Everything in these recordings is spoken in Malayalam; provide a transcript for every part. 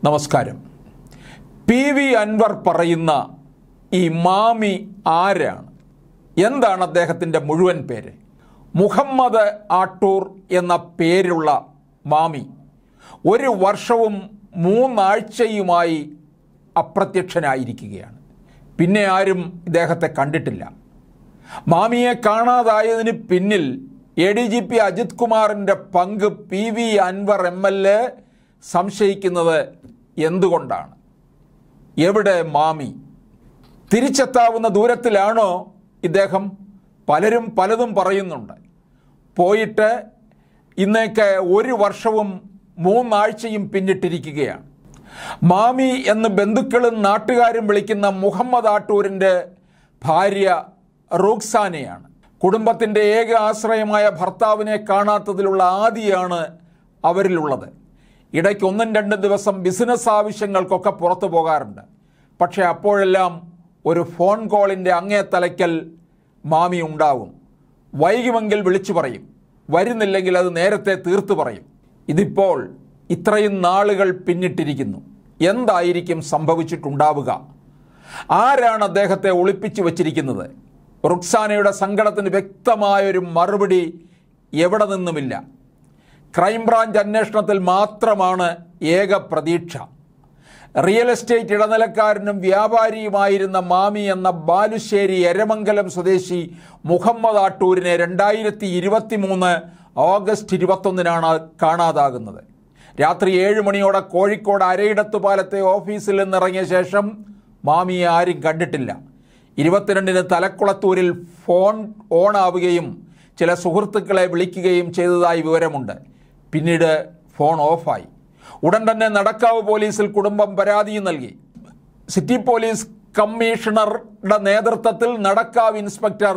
നമസ്കാരം. PV അൻവർ പറയുന്ന ഈ മാമി ആരാണ്? എന്താണ് അദ്ദേഹത്തിൻ്റെ മുഴുവൻ പേര്? മുഹമ്മദ് ആട്ടൂർ എന്ന പേരുള്ള മാമി 1 വർഷവും 3 ആഴ്ചയുമായി അപ്രത്യക്ഷനായിരിക്കുകയാണ്. പിന്നെ ആരും ഇദ്ദേഹത്തെ കണ്ടിട്ടില്ല. മാമിയെ കാണാതായതിന് പിന്നിൽ ADGP അജിത് കുമാറിൻ്റെ പങ്ക് PV അൻവർ MLA സംശയിക്കുന്നത് എന്തുകൊണ്ടാണ്? എവിടെ മാമി? തിരിച്ചെത്താവുന്ന ദൂരത്തിലാണോ ഇദ്ദേഹം? പലരും പലതും പറയുന്നുണ്ട്. പോയിട്ട് ഇന്നേക്ക് 1 വർഷവും 3 ആഴ്ചയും പിന്നിട്ടിരിക്കുകയാണ്. മാമി എന്ന് ബന്ധുക്കളും നാട്ടുകാരും വിളിക്കുന്ന മുഹമ്മദ് ആട്ടൂരിൻ്റെ ഭാര്യ റൂക്സാനയാണ്. കുടുംബത്തിൻ്റെ ഏക ആശ്രയമായ ഭർത്താവിനെ കാണാത്തതിലുള്ള ആദിയാണ് അവരിലുള്ളത്. ഇടയ്ക്ക് 1-2 ദിവസം ബിസിനസ് ആവശ്യങ്ങൾക്കൊക്കെ പുറത്തു പോകാറുണ്ട്. പക്ഷേ അപ്പോഴെല്ലാം ഒരു ഫോൺ കോളിൻ്റെ അങ്ങേ തലയ്ക്കൽ മാമി ഉണ്ടാവും. വൈകുമെങ്കിൽ വിളിച്ചു പറയും, വരുന്നില്ലെങ്കിൽ അത് നേരത്തെ തീർത്തു പറയും. ഇതിപ്പോൾ ഇത്രയും നാളുകൾ പിന്നിട്ടിരിക്കുന്നു. എന്തായിരിക്കും സംഭവിച്ചിട്ടുണ്ടാവുക? ആരാണ് അദ്ദേഹത്തെ ഒളിപ്പിച്ചു വച്ചിരിക്കുന്നത്? റുക്സാനയുടെ സങ്കടത്തിന് വ്യക്തമായൊരു മറുപടി എവിടെ നിന്നുമില്ല. ക്രൈംബ്രാഞ്ച് അന്വേഷണത്തിൽ മാത്രമാണ് ഏക പ്രതീക്ഷ. റിയൽ എസ്റ്റേറ്റ് ഇടനിലക്കാരനും വ്യാപാരിയുമായിരുന്ന മാമി എന്ന ബാലുശ്ശേരി എരമംഗലം സ്വദേശി മുഹമ്മദ് ആട്ടൂരിനെ 2023 ഓഗസ്റ്റ് 21 കാണാതാകുന്നത്. രാത്രി 7 മണിയോടെ കോഴിക്കോട് അരയിടത്തുപാലത്തെ ഓഫീസിൽ നിന്നിറങ്ങിയ ശേഷം മാമിയെ ആരും കണ്ടിട്ടില്ല. 22 തലക്കുളത്തൂരിൽ ഫോൺ ഓണാവുകയും ചില സുഹൃത്തുക്കളെ വിളിക്കുകയും ചെയ്തതായി വിവരമുണ്ട്. പിന്നീട് ഫോൺ ഓഫായി. ഉടൻ തന്നെ നടക്കാവ് പോലീസിൽ കുടുംബം പരാതിയും നൽകി. സിറ്റി പോലീസ് കമ്മീഷണറുടെ നേതൃത്വത്തിൽ നടക്കാവ് ഇൻസ്പെക്ടർ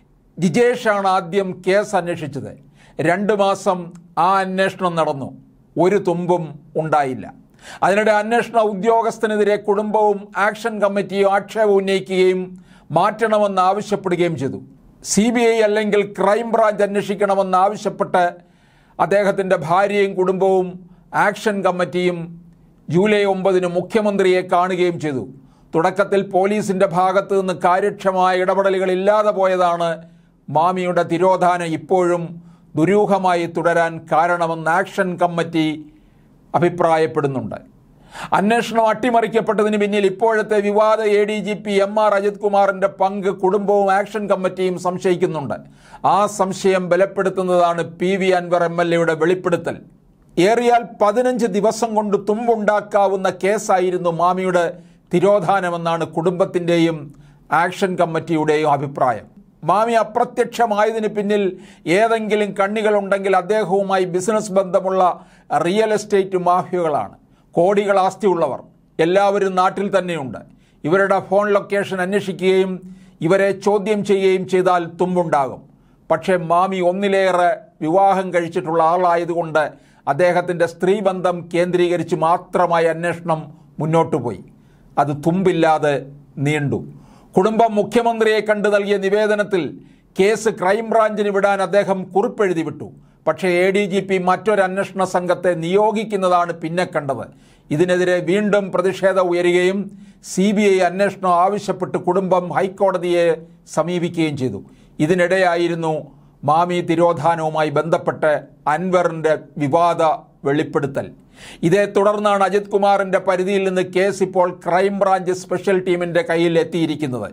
ജിജേഷാണ് ആദ്യം കേസ് അന്വേഷിച്ചത്. 2 മാസം ആ അന്വേഷണം നടന്നു. ഒരു തുമ്പും ഉണ്ടായില്ല. അതിനിടെ അന്വേഷണ ഉദ്യോഗസ്ഥനെതിരെ കുടുംബവും ആക്ഷൻ കമ്മിറ്റിയും ആക്ഷേപം ഉന്നയിക്കുകയും മാറ്റണമെന്ന് ആവശ്യപ്പെടുകയും ചെയ്തു. CBI അല്ലെങ്കിൽ ക്രൈംബ്രാഞ്ച് അന്വേഷിക്കണമെന്നാവശ്യപ്പെട്ട് അദ്ദേഹത്തിൻ്റെ ഭാര്യയും കുടുംബവും ആക്ഷൻ കമ്മിറ്റിയും ജൂലൈ 9 മുഖ്യമന്ത്രിയെ കാണുകയും ചെയ്തു. തുടക്കത്തിൽ പോലീസിൻ്റെ ഭാഗത്തു നിന്ന് കാര്യക്ഷമമായ ഇടപെടലുകൾ ഇല്ലാതെ പോയതാണ് മാമിയുടെ തിരോധാനം ഇപ്പോഴും ദുരൂഹമായി തുടരാൻ കാരണമെന്ന് ആക്ഷൻ കമ്മിറ്റി അഭിപ്രായപ്പെടുന്നുണ്ട്. അന്വേഷണം അട്ടിമറിക്കപ്പെട്ടതിന് പിന്നിൽ ഇപ്പോഴത്തെ വിവാദ ADGP MR അജിത് കുമാറിൻ്റെ പങ്ക് കുടുംബവും ആക്ഷൻ കമ്മിറ്റിയും സംശയിക്കുന്നുണ്ട്. ആ സംശയം ബലപ്പെടുത്തുന്നതാണ് PV അൻവർ MLAയുടെ വെളിപ്പെടുത്തൽ. ഏറിയാൽ 15 ദിവസം കൊണ്ട് തുമ്പുണ്ടാക്കാവുന്ന കേസായിരുന്നു മാമിയുടെ തിരോധാനമെന്നാണ് കുടുംബത്തിൻ്റെയും ആക്ഷൻ കമ്മിറ്റിയുടെയും അഭിപ്രായം. മാമി അപ്രത്യക്ഷമായതിന് പിന്നിൽ ഏതെങ്കിലും കണ്ണികളുണ്ടെങ്കിൽ അദ്ദേഹവുമായി ബിസിനസ് ബന്ധമുള്ള റിയൽ എസ്റ്റേറ്റ് മാഫിയകളാണ്. കോടികൾ ആസ്തിയുള്ളവർ എല്ലാവരും നാട്ടിൽ തന്നെയുണ്ട്. ഇവരുടെ ഫോൺ ലൊക്കേഷൻ അന്വേഷിക്കുകയും ഇവരെ ചോദ്യം ചെയ്യുകയും ചെയ്താൽ തുമ്പുണ്ടാകും. പക്ഷേ മാമി 1-ലേറെ വിവാഹം കഴിച്ചിട്ടുള്ള ആളായതുകൊണ്ട് അദ്ദേഹത്തിൻ്റെ സ്ത്രീബന്ധം കേന്ദ്രീകരിച്ച് മാത്രമായി അന്വേഷണം മുന്നോട്ടു പോയി. അത് തുമ്പില്ലാതെ നീണ്ടു. കുടുംബം മുഖ്യമന്ത്രിയെ കണ്ടു നൽകിയ നിവേദനത്തിൽ കേസ് ക്രൈംബ്രാഞ്ചിന് വിടാൻ അദ്ദേഹം കുറിപ്പെഴുതി വിട്ടു. പക്ഷേ ADGP മറ്റൊരു അന്വേഷണ സംഘത്തെ നിയോഗിക്കുന്നതാണ് പിന്നെ കണ്ടത്. ഇതിനെതിരെ വീണ്ടും പ്രതിഷേധം ഉയരുകയും CBI അന്വേഷണം ആവശ്യപ്പെട്ട് കുടുംബം ഹൈക്കോടതിയെ സമീപിക്കുകയും ചെയ്തു. ഇതിനിടെയായിരുന്നു മാമി തിരോധാനവുമായി ബന്ധപ്പെട്ട് അൻവറിൻ്റെ വിവാദ വെളിപ്പെടുത്തൽ. ഇതേ തുടർന്നാണ് അജിത് കുമാറിൻ്റെ പരിധിയിൽ നിന്ന് കേസ് ഇപ്പോൾ ക്രൈംബ്രാഞ്ച് സ്പെഷ്യൽ ടീമിൻ്റെ കയ്യിൽ എത്തിയിരിക്കുന്നത്.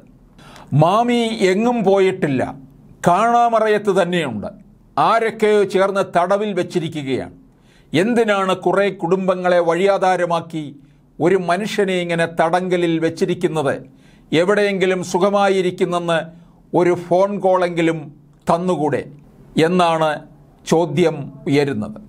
മാമി എങ്ങും പോയിട്ടില്ല, കാണാമറയത്ത് തന്നെയുണ്ട്. ആരൊക്കെയോ ചേർന്ന് തടവിൽ വെച്ചിരിക്കുകയാണ്. എന്തിനാണ് കുറേ കുടുംബങ്ങളെ വഴിയാധാരമാക്കി ഒരു മനുഷ്യനെ ഇങ്ങനെ തടങ്കലിൽ വെച്ചിരിക്കുന്നത്? എവിടെയെങ്കിലും സുഖമായിരിക്കുന്നെന്ന് ഒരു ഫോൺ കോളെങ്കിലും തന്നുകൂടെ എന്നാണ് ചോദ്യം ഉയരുന്നത്.